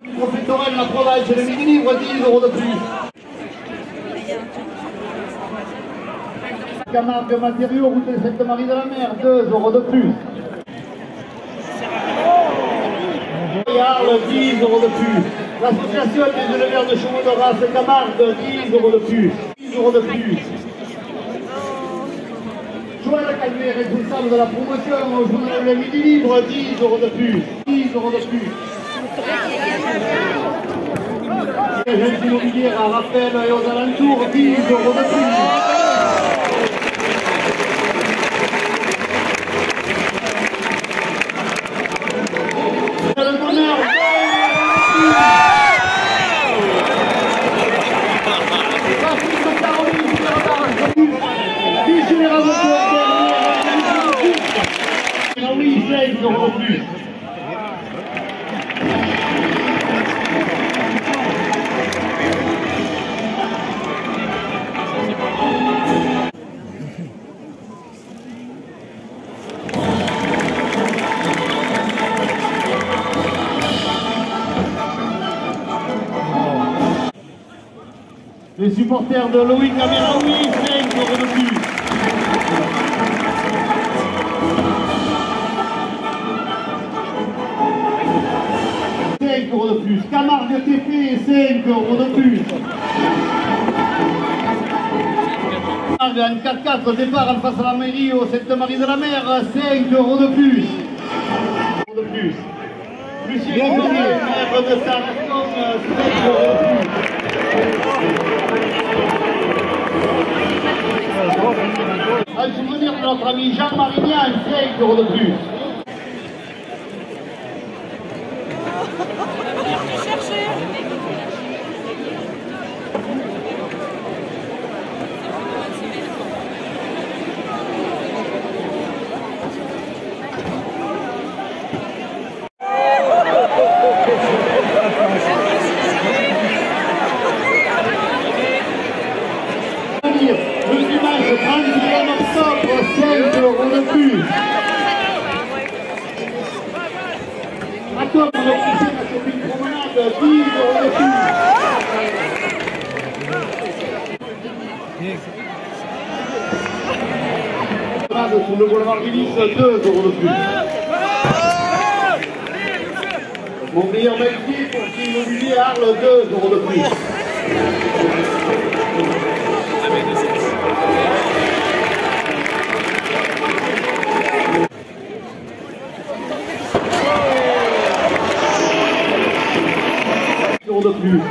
Profiterole, la Provence et le Midi Libre, 10 € de plus. Camargue Matériaux, route de Sainte-Marie-de-la-Mer, 2 € de plus. Arles, 10 € de plus. L'association des éleveurs de chevaux de race Camargue, 10 € de plus. 10 € de plus. Joël Calvé, responsable de la promotion au journal Le Midi Libre, 10 € de plus. 10 € de plus. Agence immobilière à Raphaël et aux alentours, 10 € de plus. Le bonheur, oui, 16 € de plus. Les supporters de Loïc Amiraoui, 5 € de plus. € de plus. Camargue TP, 5 € de plus. Camargue en 4x4, départ en face à la mairie au Sainte-Marie-de-la-Mer, 5 € de plus. De plus. Lucien Cournier, maire de Tarascon, 5 € de plus. En souvenir de notre ami Jean Marignan, 5 € de plus. Le dimanche 31 octobre, 5 € de plus. Attends, on va pousser la shopping promenade, 10 € de plus. Sur le boulevard Villis, 2 € de plus. Mon meilleur métier pour l'immobilier Arles, 2 € de plus. De plus.